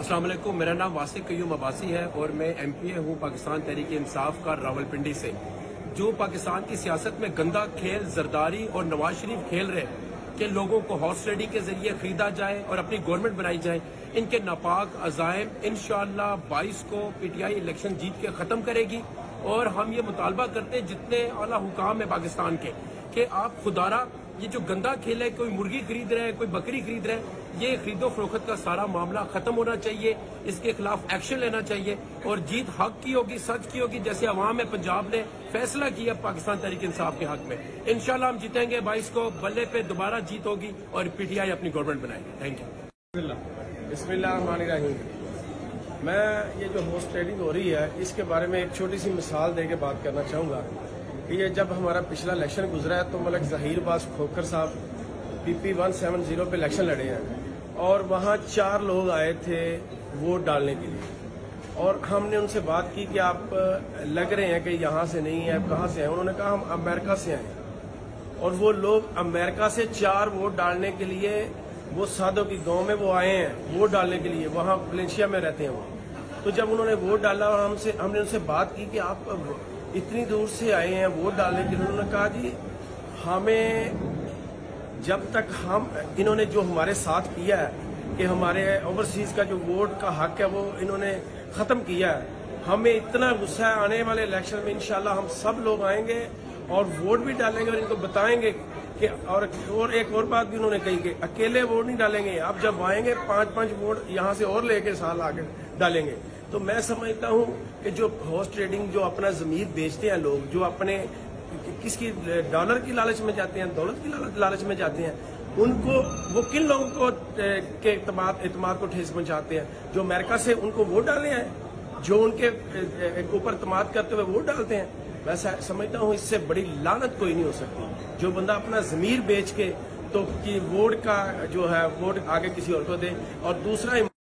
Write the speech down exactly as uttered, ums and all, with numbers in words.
अस्सलाम वालेकुम, मेरा नाम वासिक कयूम अब्बासी है और मैं एम पी ए हूँ पाकिस्तान तहरीक इंसाफ का रावलपिंडी से। जो पाकिस्तान की सियासत में गंदा खेल जरदारी और नवाज शरीफ खेल रहे कि लोगों को हॉर्स ट्रेडिंग के जरिए खरीदा जाए और अपनी गवर्नमेंट बनाई जाए, इनके नापाक अजायम इंशाअल्लाह बाईस को पी टी आई इलेक्शन जीत के खत्म करेगी। और हम ये मुतालबा करते हैं जितने आला हुकाम है पाकिस्तान के कि आप खुदारा ये जो गंदा खेल है, कोई मुर्गी खरीद रहे हैं, कोई बकरी खरीद रहे हैं, ये खरीदो फरोख्त का सारा मामला खत्म होना चाहिए। इसके खिलाफ एक्शन लेना चाहिए और जीत हक की होगी, सच की होगी। जैसे अवाम है पंजाब ने फैसला किया पाकिस्तान तहरीक इंसाफ के हक में, इंशाल्लाह हम जीतेंगे। बाईस को बल्ले पे दोबारा जीत होगी और पी टी आई अपनी गवर्नमेंट बनाएगी। Thank you. बिस्मिल्लाहिर्रहमानिर्रहीम। मैं ये जो हॉर्स ट्रेडिंग हो रही है इसके बारे में एक छोटी सी मिसाल दे के बात करना चाहूँगा कि ये जब हमारा पिछला इलेक्शन गुजरा है तो मलक जहीर बास खोखर साहब P P one seven zero पे इलेक्शन लड़े हैं और वहाँ चार लोग आए थे वोट डालने के लिए और हमने उनसे बात की कि आप लग रहे हैं कि यहाँ से नहीं है, कहाँ से हैं? उन्होंने कहा हम अमेरिका से आए हैं। और वो लोग अमेरिका से चार वोट डालने के लिए वो सादों की गांव में वो आए हैं वोट डालने के लिए, वहाँ वलेंशिया में रहते हैं वो। तो जब उन्होंने वोट डाला और हमसे हमने उनसे बात की कि आप इतनी दूर से आए हैं वोट डालने के लिए, उन्होंने कहा जी हमें जब तक हम इन्होंने जो हमारे साथ किया है कि हमारे ओवरसीज का जो वोट का हक है वो इन्होंने खत्म किया है, हमें इतना गुस्सा है। आने वाले इलेक्शन में इंशाल्लाह हम सब लोग आएंगे और वोट भी डालेंगे और इनको बताएंगे कि और, और एक और बात भी उन्होंने कही कि अकेले वोट नहीं डालेंगे, आप जब आएंगे पांच पांच वोट यहाँ से और लेके साल आगे डालेंगे। तो मैं समझता हूँ कि जो हॉर्स ट्रेडिंग जो अपना जमीर बेचते हैं लोग, जो अपने किसकी डॉलर की लालच में जाते हैं, दौलत की लालच में जाते हैं, उनको वो किन लोगों को के एतमाद को ठेस पहुंचाते हैं? जो अमेरिका से उनको वोट डाले हैं, जो उनके ऊपर एतमाद करते हुए वोट डालते हैं। वैसा समझता हूँ इससे बड़ी लानत कोई नहीं हो सकती। जो बंदा अपना जमीर बेच के तो कि वोट का जो है वोट आगे किसी और को दे। और दूसरा